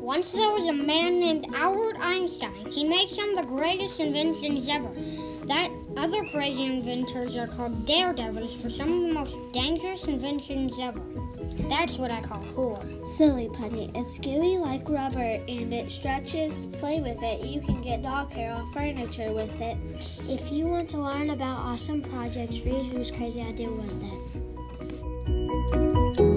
Once there was a man named Albert Einstein. He made some of the greatest inventions ever. That other crazy inventors are called daredevils for some of the most dangerous inventions ever. That's what I call cool. Silly putty. It's gooey like rubber and it stretches. Play with it. You can get dog hair off furniture with it. If you want to learn about awesome projects, read Whose Crazy Idea Was That?